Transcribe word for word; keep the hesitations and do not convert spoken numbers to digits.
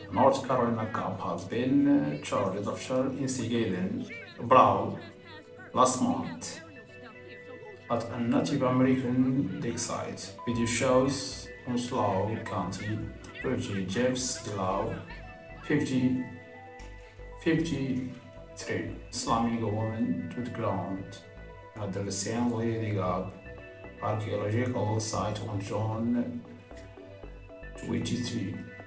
North Carolina cop has been charged after instigating a brawl last month at a Native American dig site. Video shows Onslow County, Virginia, James DeLau, fifty, fifty-three, slamming a woman to the ground at the recently dug up archaeological site on June twenty-third.